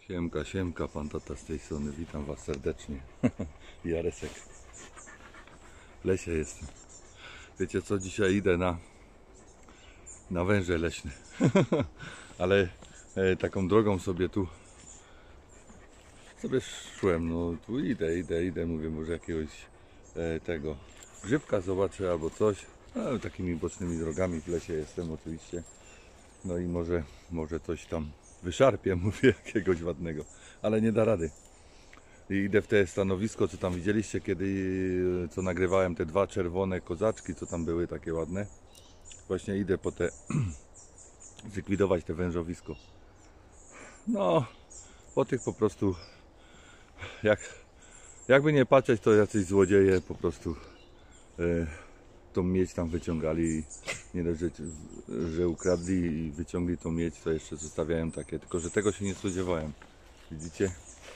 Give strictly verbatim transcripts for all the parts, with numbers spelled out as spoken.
Siemka, siemka, pan tata z tej strony, witam was serdecznie. Jaresek. W lesie jestem. Wiecie co, dzisiaj idę na na węże leśne. Ale e, taką drogą sobie tu sobie szłem, no tu idę, idę, idę, mówię, może jakiegoś e, tego grzybka zobaczę albo coś. No, takimi bocznymi drogami w lesie jestem oczywiście. No i może, może coś tam wyszarpię, mówię, jakiegoś ładnego, ale nie da rady. I idę w te stanowisko, co tam widzieliście, kiedy co nagrywałem, te dwa czerwone kozaczki, co tam były takie ładne. Właśnie idę po te zlikwidować te wężowisko. No, po tych po prostu, jak, jakby nie patrzeć, to jacyś złodzieje po prostu e, tą miedź tam wyciągali. Nie dość, że, że ukradli i wyciągli tą miedź, to jeszcze zostawiałem takie, tylko że tego się nie spodziewałem. Widzicie?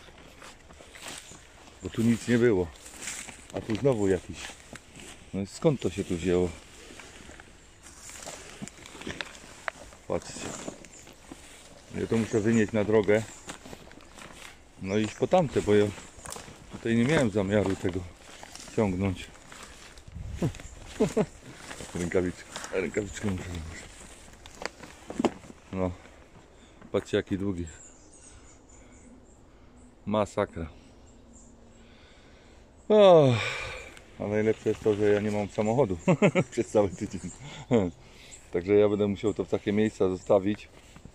Bo tu nic nie było, a tu znowu jakiś. No skąd to się tu wzięło? Patrzcie. Ja to muszę wynieść na drogę. No i iść po tamte, bo ja tutaj nie miałem zamiaru tego ciągnąć. Rękawiczkę, rękawiczkę muszę założyć. No, patrzcie jaki długi. Masakra. O, a najlepsze jest to, że ja nie mam samochodu przez cały tydzień. Także ja będę musiał to w takie miejsca zostawić,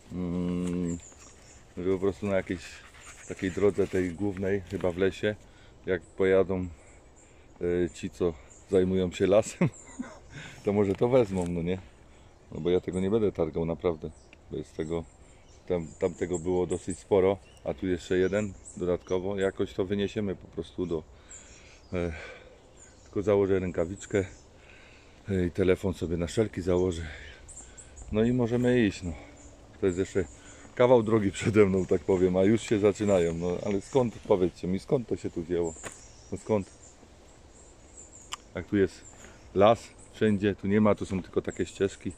żeby po prostu na jakiejś takiej drodze tej głównej, chyba w lesie, jak pojadą ci, co zajmują się lasem, to może to wezmą, no nie? No bo ja tego nie będę targał naprawdę, bo jest tego, tam, tam tego było dosyć sporo, a tu jeszcze jeden dodatkowo, jakoś to wyniesiemy po prostu do, e, tylko założę rękawiczkę e, i telefon sobie na szelki założę, no i możemy iść, no. To jest jeszcze kawał drogi przede mną, tak powiem, a już się zaczynają, no ale skąd, powiedzcie mi, skąd to się tu wzięło, no skąd? Jak tu jest las, wszędzie, tu nie ma, tu są tylko takie ścieżki.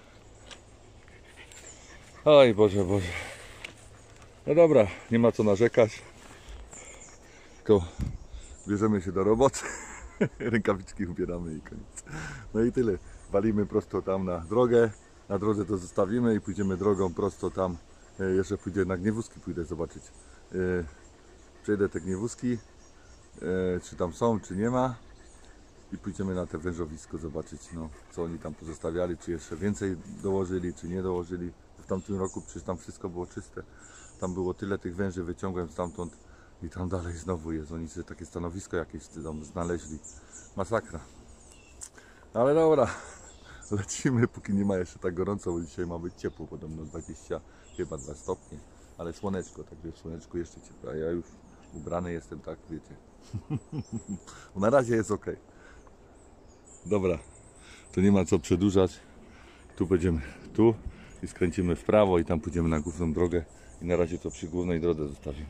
Oj Boże, Boże. No dobra, nie ma co narzekać. Tylko bierzemy się do roboty. Rękawiczki ubieramy i koniec. No i tyle. Walimy prosto tam na drogę. Na drodze to zostawimy i pójdziemy drogą prosto tam. Jeszcze pójdę na Gniewózki, pójdę zobaczyć. Przejdę te Gniewózki, czy tam są, czy nie ma. I pójdziemy na te wężowisko zobaczyć, no, co oni tam pozostawiali, czy jeszcze więcej dołożyli, czy nie dołożyli. W tamtym roku przecież tam wszystko było czyste. Tam było tyle tych węży, wyciągłem stamtąd i tam dalej znowu jest. Oni sobie takie stanowisko jakieś tam znaleźli. Masakra. Ale dobra, lecimy, póki nie ma jeszcze tak gorąco, bo dzisiaj ma być ciepło, podobno dwadzieścia, chyba dwa stopnie. Ale słoneczko, także w słoneczku jeszcze ciepło, a ja już ubrany jestem, tak wiecie. Na razie jest ok. Dobra, to nie ma co przedłużać. Tu będziemy tu i skręcimy w prawo i tam pójdziemy na główną drogę i na razie to przy głównej drodze zostawimy.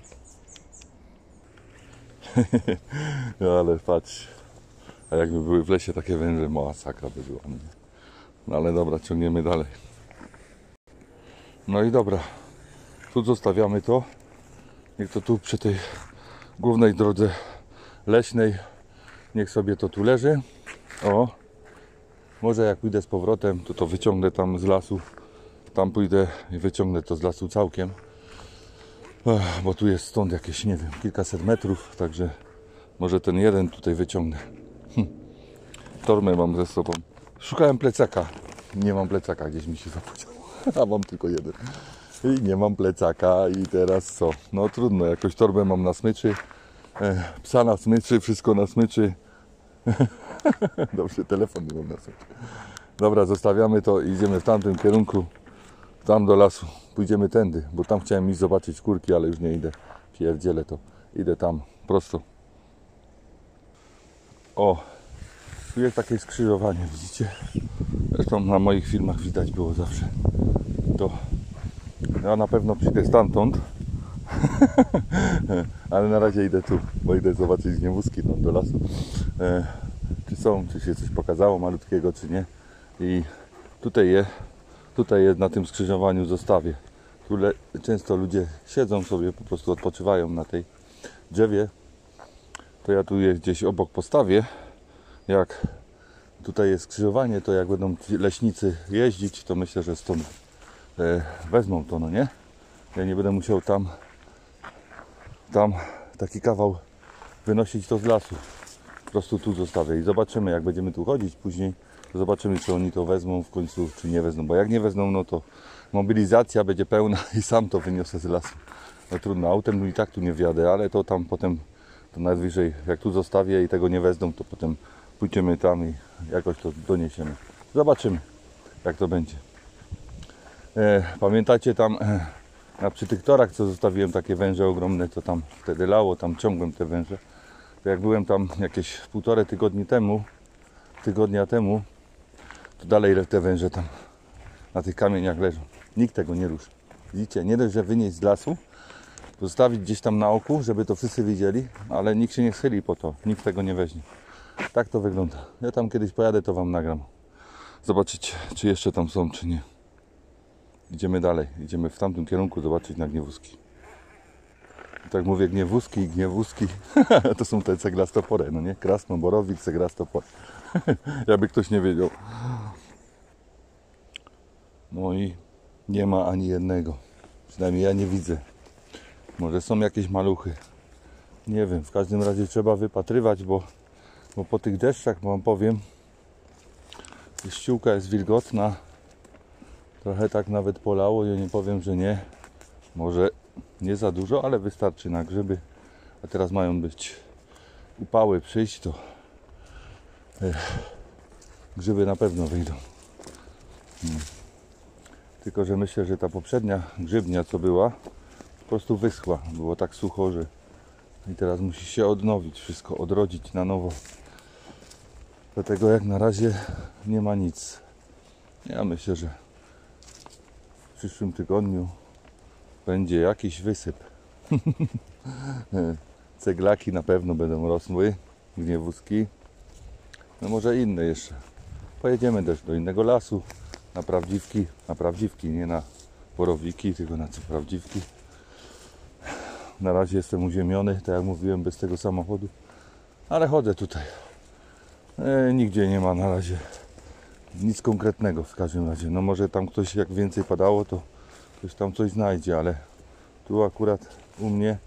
No ale patrz, a jakby były w lesie takie węże, masakra by była. No ale dobra, ciągniemy dalej. No i dobra, tu zostawiamy to. Niech to tu przy tej głównej drodze leśnej, niech sobie to tu leży. O, może jak pójdę z powrotem, to to wyciągnę tam z lasu. Tam pójdę i wyciągnę to z lasu całkiem. Ech, bo tu jest stąd jakieś, nie wiem, kilkaset metrów, także może ten jeden tutaj wyciągnę. Hm. Torbę mam ze sobą. Szukałem plecaka. Nie mam plecaka, gdzieś mi się zapodział. A mam tylko jeden. I nie mam plecaka i teraz co? No trudno, jakoś torbę mam na smyczy. Ech, psa na smyczy, wszystko na smyczy. Dobrze, telefon nie mam na sobie. Dobra, zostawiamy to i idziemy w tamtym kierunku. Tam do lasu. Pójdziemy tędy, bo tam chciałem iść zobaczyć kurki, ale już nie idę. Pierdzielę to. Idę tam, prosto. O, tu jest takie skrzyżowanie, widzicie? Zresztą na moich filmach widać było zawsze. To ja na pewno przyjdę stamtąd. Ale na razie idę tu, bo idę zobaczyć Gniewózki tam do lasu. E, czy są, czy się coś pokazało malutkiego, czy nie. I tutaj je, tutaj je na tym skrzyżowaniu zostawię Tu le, często ludzie siedzą sobie, po prostu odpoczywają na tej drzewie. To ja tu je gdzieś obok postawię. Jak tutaj jest skrzyżowanie, to jak będą leśnicy jeździć, to myślę, że stąd e, wezmą to, no nie? Ja nie będę musiał tam tam taki kawał wynosić to z lasu. Po prostu tu zostawię i zobaczymy, jak będziemy tu chodzić później, to zobaczymy, czy oni to wezmą w końcu, czy nie wezmą, bo jak nie wezmą, no to mobilizacja będzie pełna i sam to wyniosę z lasu. No trudno, autem i tak tu nie wjadę, ale to tam potem, to najwyżej, jak tu zostawię i tego nie wezmą, to potem pójdziemy tam i jakoś to doniesiemy. Zobaczymy, jak to będzie. E, pamiętacie tam e, na, przy tych torach, co zostawiłem takie węże ogromne, co tam wtedy lało, tam ciągłem te węże. To jak byłem tam jakieś półtorej tygodni temu, tygodnia temu, to dalej te węże tam na tych kamieniach leżą. Nikt tego nie ruszy. Widzicie, nie dość, że wynieść z lasu, zostawić gdzieś tam na oku, żeby to wszyscy widzieli, ale nikt się nie schyli po to, nikt tego nie weźmie. Tak to wygląda. Ja tam kiedyś pojadę, to wam nagram. Zobaczycie, czy jeszcze tam są, czy nie. Idziemy dalej, idziemy w tamtym kierunku zobaczyć na Gniewuski. Tak mówię, Gniewuski i Gniewuski to są te ceglastopory, no nie? Krasno, borowik, ceglastopory. Jakby ktoś nie wiedział. No i nie ma ani jednego. Przynajmniej ja nie widzę. Może są jakieś maluchy. Nie wiem, w każdym razie trzeba wypatrywać, bo, bo po tych deszczach, wam powiem, ściółka jest wilgotna. Trochę tak nawet polało, ja nie powiem, że nie. Może nie za dużo, ale wystarczy na grzyby. A teraz mają być upały przyjść, to ech, grzyby na pewno wyjdą. Hmm. Tylko że myślę, że ta poprzednia grzybnia, co była, po prostu wyschła. Było tak sucho, że i teraz musi się odnowić wszystko, odrodzić na nowo. Dlatego jak na razie nie ma nic. Ja myślę, że w przyszłym tygodniu będzie jakiś wysyp. Ceglaki na pewno będą rosły, Gniewuski. No może inne jeszcze. Pojedziemy też do innego lasu, na prawdziwki, na prawdziwki, nie na borowiki, tylko na prawdziwki. Na razie jestem uziemiony, tak jak mówiłem, bez tego samochodu, ale chodzę tutaj. E, nigdzie nie ma na razie nic konkretnego w każdym razie. No może tam ktoś, jak więcej padało, to ktoś tam coś znajdzie, ale tu akurat u mnie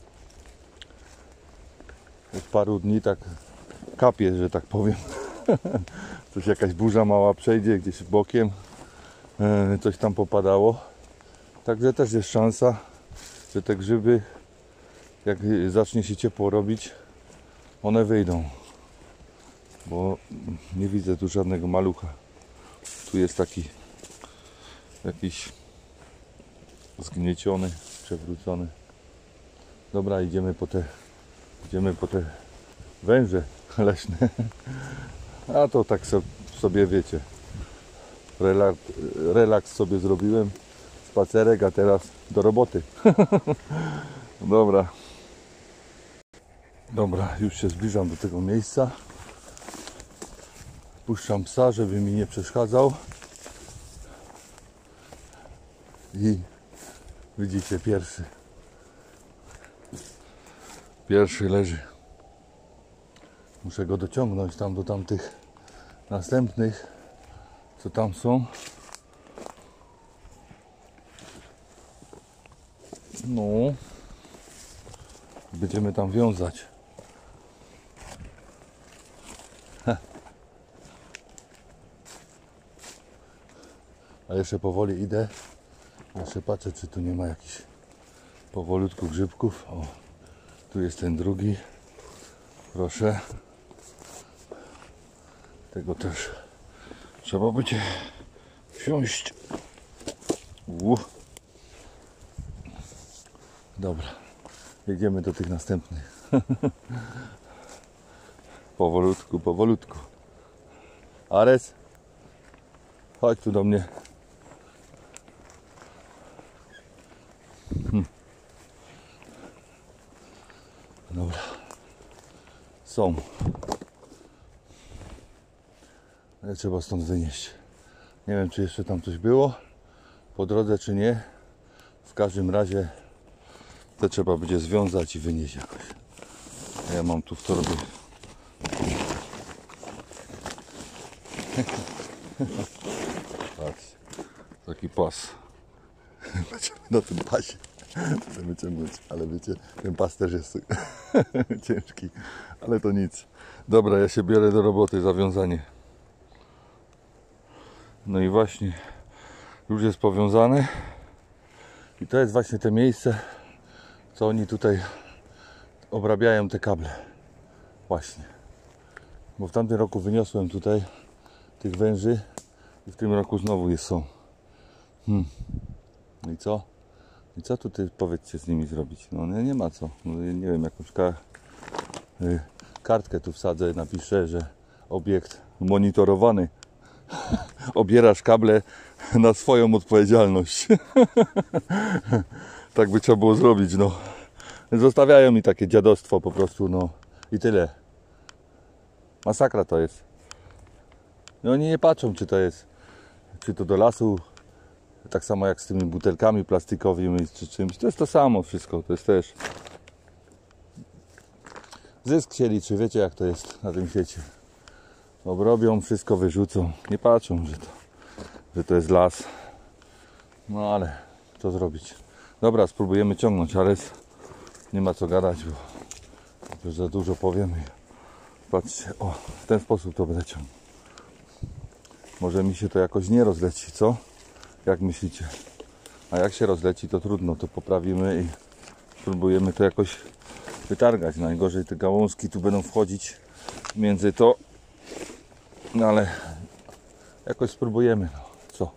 od paru dni tak kapie, że tak powiem. Coś, jakaś burza mała przejdzie gdzieś bokiem, e, coś tam popadało. Także też jest szansa, że te grzyby, jak zacznie się ciepło robić, one wyjdą. Bo nie widzę tu żadnego malucha. Tu jest taki jakiś zgnieciony, przewrócony. Dobra, idziemy po te idziemy po te węże leśne. A to tak sobie, wiecie, relaks, relaks sobie zrobiłem, spacerek, a teraz do roboty. Dobra. Dobra, już się zbliżam do tego miejsca. Puszczam psa, żeby mi nie przeszkadzał. I widzicie, pierwszy. Pierwszy leży. Muszę go dociągnąć tam do tamtych następnych, co tam są. No. Będziemy tam wiązać. Heh. A jeszcze powoli idę. Jeszcze patrzę, czy tu nie ma jakichś powolutku grzybków. O, tu jest ten drugi. Proszę. Tego też trzeba będzie wsiąść. U. Dobra. Jedziemy do tych następnych. Powolutku, powolutku. Ares, chodź tu do mnie. Hm. Dobra. Są. Ale trzeba stąd wynieść. Nie wiem, czy jeszcze tam coś było po drodze, czy nie. W każdym razie te trzeba będzie związać i wynieść jakoś. A ja mam tu w torbie. Patrz, taki pas. Będziemy na tym pasie będziemy ciągnąć, ale wiecie, ten pas też jest ciężki, ale to nic. Dobra, ja się biorę do roboty, zawiązanie. No i właśnie już jest powiązane i to jest właśnie te miejsce, co oni tutaj obrabiają te kable. Właśnie, bo w tamtym roku wyniosłem tutaj tych węży i w tym roku znowu jest są. Hmm. No i co? I co tutaj, powiedzcie, z nimi zrobić? No nie, nie ma co. No, nie wiem, jakąś ka y kartkę tu wsadzę, napiszę, że obiekt monitorowany. Obierasz kable na swoją odpowiedzialność. Tak by trzeba było zrobić, no. Zostawiają mi takie dziadostwo po prostu, no. I tyle. Masakra to jest. No oni nie patrzą, czy to jest, czy to do lasu, tak samo jak z tymi butelkami plastikowymi, czy czymś. To jest to samo wszystko, to jest też zysk się liczy, wiecie jak to jest na tym świecie. Obrobią, wszystko wyrzucą, nie patrzą, że to, że to jest las. No ale co zrobić? Dobra, spróbujemy ciągnąć, ale nie ma co gadać, bo już za dużo powiem. Patrzcie, o, w ten sposób to będę ciągnął. Może mi się to jakoś nie rozleci, co? Jak myślicie? A jak się rozleci, to trudno, to poprawimy i spróbujemy to jakoś wytargać. Najgorzej te gałązki tu będą wchodzić między to, no ale jakoś spróbujemy, no co?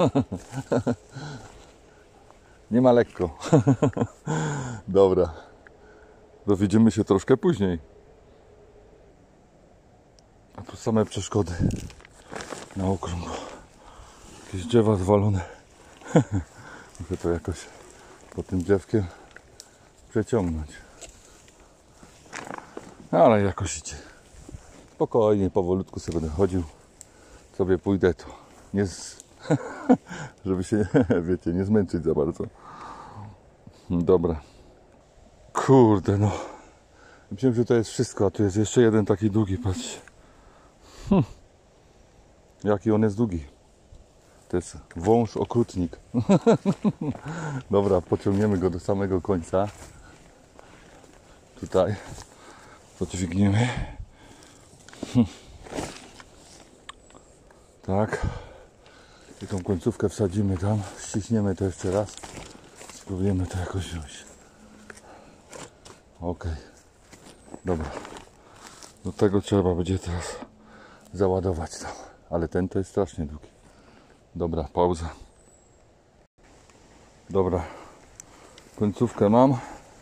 Nie ma lekko. Dobra, dowidzimy się troszkę później. A tu same przeszkody na okrągło. Jakieś drzewa zwalone. Muszę to jakoś pod tym drzewkiem przeciągnąć. Ale jakoś idzie. Spokojnie, powolutku sobie będę chodził. Sobie pójdę tu. Nie z... żeby się, wiecie, nie zmęczyć za bardzo. Dobra. Kurde, no. Myślałem, że to jest wszystko, a tu jest jeszcze jeden taki długi, patrzcie. Hm. Jaki on jest długi. To jest wąż okrutnik. Dobra, pociągniemy go do samego końca. Tutaj podźwigniemy. Hm. Tak. I tą końcówkę wsadzimy tam. Ściśniemy to jeszcze raz. Spróbujemy to jakoś wziąć. Ok. Dobra. Do tego trzeba będzie teraz załadować tam. Ale ten to jest strasznie długi. Dobra, pauza. Dobra. Końcówkę mam.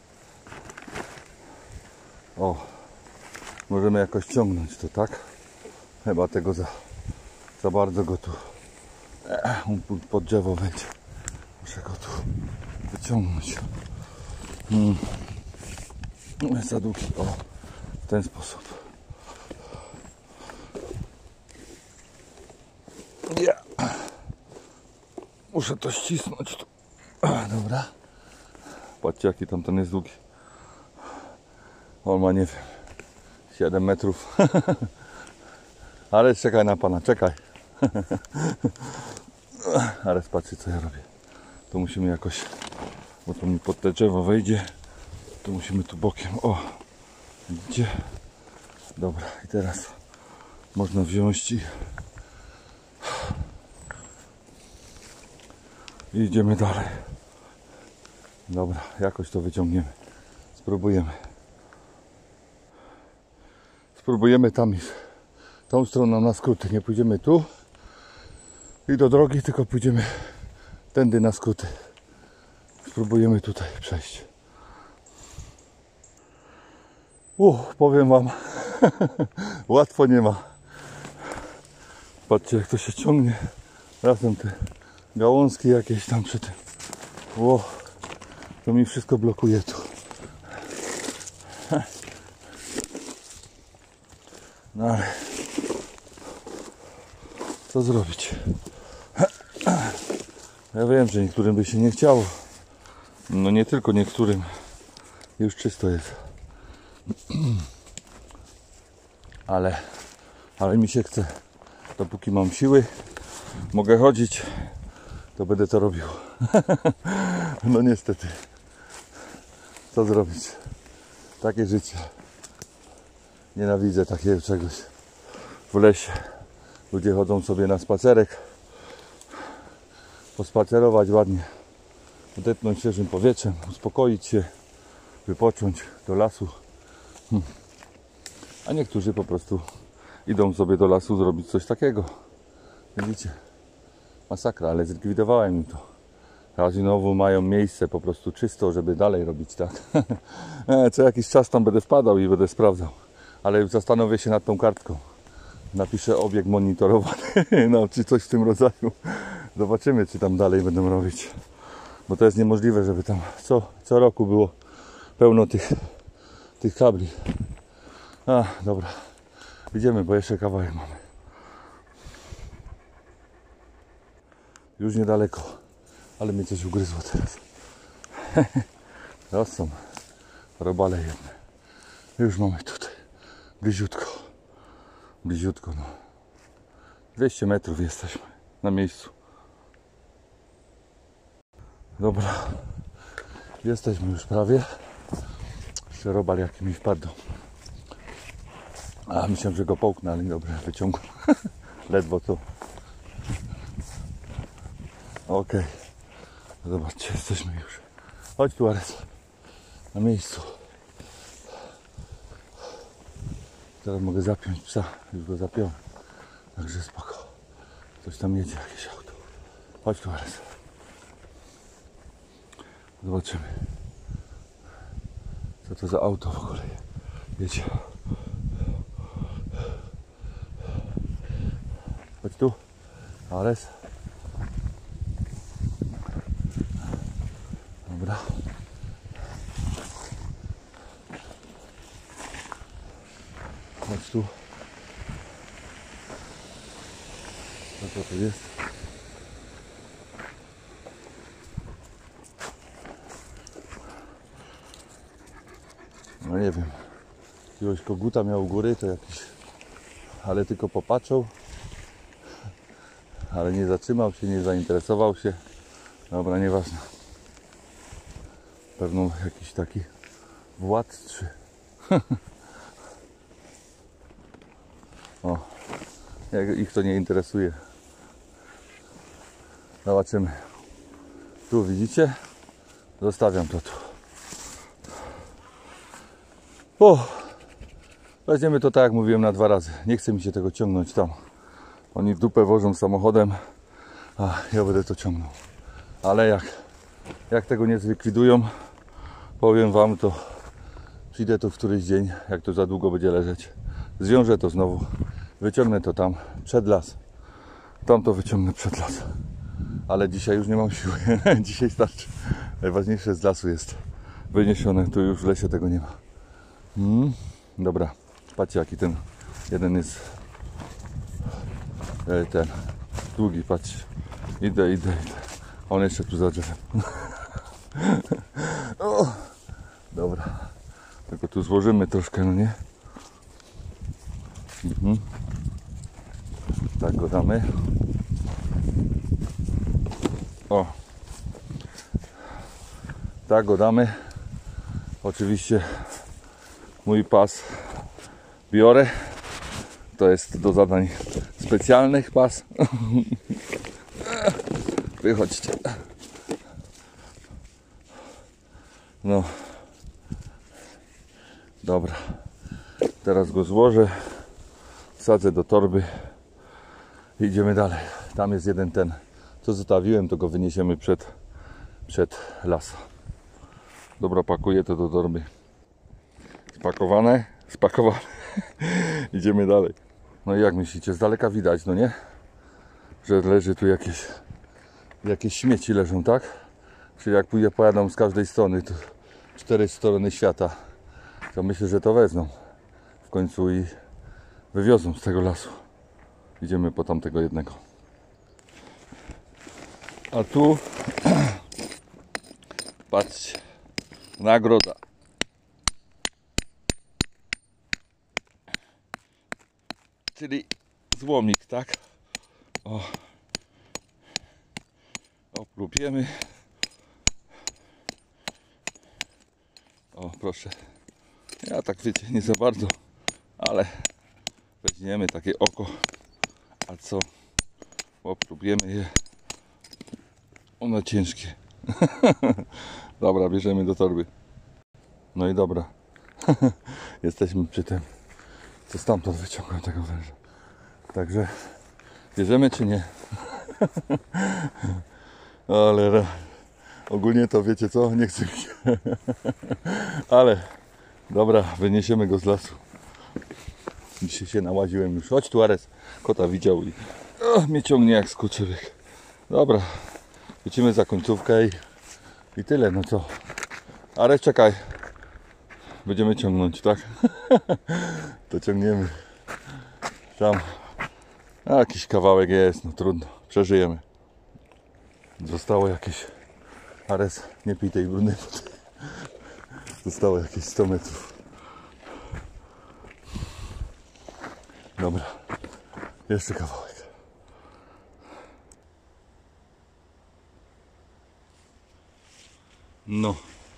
O. Możemy jakoś ciągnąć to, tak? Chyba tego za, za bardzo go tu on pod drzewo wejdzie. Muszę go tu wyciągnąć. Hmm. Jest za długi. O. W ten sposób. Yeah. Muszę to ścisnąć tu. Dobra. Patrzcie jaki tam ten jest długi. On ma nie wiem siedem metrów. Ale czekaj na pana, czekaj. Ale patrzcie co ja robię. To musimy jakoś, bo to mi pod te drzewo wejdzie. To musimy tu bokiem. O! Widzicie? Dobra, i teraz można wziąć i I idziemy dalej. Dobra, jakoś to wyciągniemy. Spróbujemy. Spróbujemy tam iść. Tą stroną na skróty. Nie pójdziemy tu i do drogi, tylko pójdziemy tędy na skróty. Spróbujemy tutaj przejść. Uff, powiem wam, łatwo nie ma. Patrzcie jak to się ciągnie. Razem te gałązki jakieś tam przy tym. Ło, to mi wszystko blokuje tu. No ale co zrobić? Ja wiem, że niektórym by się nie chciało, No nie tylko niektórym. Już czysto jest. Ale, ale mi się chce. Dopóki mam siły, mogę chodzić, to będę to robił. No niestety. Co zrobić? Takie życie. Nienawidzę takiego czegoś. W lesie ludzie chodzą sobie na spacerek, pospacerować ładnie, odetchnąć świeżym powietrzem, uspokoić się, wypocząć do lasu. Hm. A niektórzy po prostu idą sobie do lasu zrobić coś takiego. Widzicie? Masakra, ale zlikwidowałem im to. Teraz znowu mają miejsce po prostu czysto, żeby dalej robić tak. Co jakiś czas tam będę wpadał i będę sprawdzał. Ale zastanowię się nad tą kartką. Napiszę obiekt monitorowany, no czy coś w tym rodzaju. Zobaczymy, czy tam dalej będą robić. Bo to jest niemożliwe, żeby tam co, co roku było pełno tych, tych kabli. A, dobra. Idziemy, bo jeszcze kawałek mamy. Już niedaleko, ale mnie coś ugryzło teraz. To są robale jedne. Już mamy tutaj. Bliziutko. Bliziutko, no. dwieście metrów jesteśmy na miejscu. Dobra. Jesteśmy już prawie. Jeszcze robal jaki mi wpadł. A myślałem, że go połknę, ale dobra, wyciągłem. Ledwo to. Okej. Okay. Zobaczcie, jesteśmy już. Chodź tu, Ares. Na miejscu. Teraz mogę zapiąć psa. Już go zapiąłem. Także spoko. Coś tam jedzie, jakieś auto. Chodź tu, Ares. Zobaczymy. Co to za auto w ogóle jedzie. Chodź tu. Ares. Dobra. Chodź tu. Co to jest? No nie wiem. Jakiegoś koguta miał u góry, to jakiś... Ale tylko popatrzył. Ale nie zatrzymał się, nie zainteresował się. Dobra, nieważne. Pewno jakiś taki władczy. O, jak ich to nie interesuje. Zobaczymy. Tu widzicie? Zostawiam to tu. O, weźmiemy to tak jak mówiłem na dwa razy. Nie chce mi się tego ciągnąć tam. Oni w dupę wożą samochodem, a ja będę to ciągnął. Ale jak, jak tego nie zlikwidują, powiem wam, to przyjdę tu w któryś dzień, jak to za długo będzie leżeć. Zwiążę to znowu, wyciągnę to tam, przed las. Tam to wyciągnę przed las. Ale dzisiaj już nie mam siły. Dzisiaj starczy. Najważniejsze z lasu jest wyniesione. Tu już w lesie tego nie ma. Hmm. Dobra, patrzcie jaki ten jeden jest e, ten długi, patrzcie. Idę, idę, idę. On jeszcze tu za drzewem. O, dobra. Tylko tu złożymy troszkę, no nie? Mhm. Tak go damy. O. Tak go damy. Oczywiście mój pas biorę. To jest do zadań specjalnych pas. Wychodźcie. No. Dobra. Teraz go złożę. Wsadzę do torby. Idziemy dalej. Tam jest jeden ten, co zostawiłem, to go wyniesiemy przed, przed las. Dobra, pakuję to do torby. Spakowane? Spakowane. Idziemy dalej. No i jak myślicie? Z daleka widać, no nie? Że leży tu jakieś jakieś śmieci leżą, tak? Czyli jak pójdę, pojadą z każdej strony, to cztery strony świata, to myślę, że to wezmą w końcu i wywiozą z tego lasu. Idziemy po tamtego jednego. A tu Patrzcie. Nagroda. Czyli złomik, tak? O. Oplubiemy. O, proszę. Ja tak wiecie, nie za bardzo, ale weźmiemy takie oko. A co? Oplubiemy je. Ono ciężkie. Dobra, bierzemy do torby. No i dobra. Jesteśmy przy tym, co stamtąd wyciągłem tego węża. Także bierzemy czy nie? Ale ogólnie to wiecie co? Nie chcę mi się. Ale dobra, wyniesiemy go z lasu. Dzisiaj się nałaziłem już. Chodź tu, Ares. Kota widział i o, mnie ciągnie jak skurczybyk. Dobra, lecimy za końcówkę i, i tyle, no co? Ares, czekaj. Będziemy ciągnąć, tak? To ciągniemy. Tam a, jakiś kawałek jest, no trudno. Przeżyjemy. Zostało jakieś... Ares, nie pij tej brudnej wody. Zostało jakieś sto metrów. Dobra. Jeszcze kawałek. No.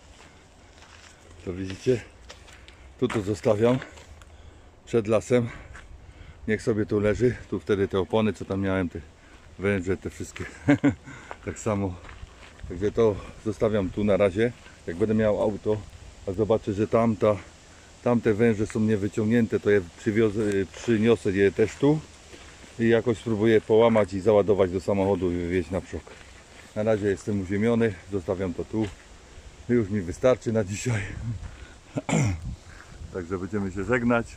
To widzicie? Tu to zostawiam. Przed lasem. Niech sobie tu leży. Tu wtedy te opony, co tam miałem, te węże, te wszystkie. Tak samo. Także to zostawiam tu na razie. Jak będę miał auto, a zobaczę, że tamta, tamte węże są niewyciągnięte, to je przywiozę, przyniosę je też tu i jakoś spróbuję połamać i załadować do samochodu i wywieźć na przok. Na razie jestem uziemiony, zostawiam to tu. Już mi wystarczy na dzisiaj. Także będziemy się żegnać.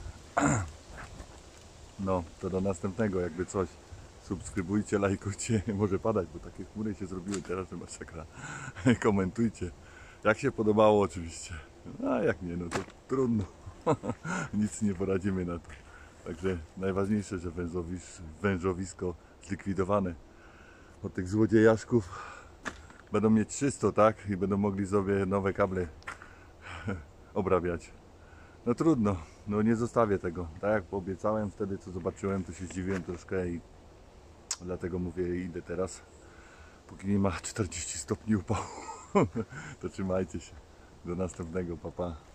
No, to do następnego, jakby coś. Subskrybujcie, lajkujcie, może padać, bo takie chmury się zrobiły teraz, że masakra. Komentujcie, jak się podobało oczywiście. A jak nie, no to trudno. Nic nie poradzimy na to. Także najważniejsze, że wężowis, wężowisko zlikwidowane. Od tych złodziejaszków będą mieć czysto, tak? I będą mogli sobie nowe kable obrabiać. No trudno, no nie zostawię tego. Tak jak obiecałem wtedy, co zobaczyłem, to się zdziwiłem troszkę i dlatego mówię, idę teraz, póki nie ma czterdzieści stopni upału. To trzymajcie się. Do następnego, pa pa.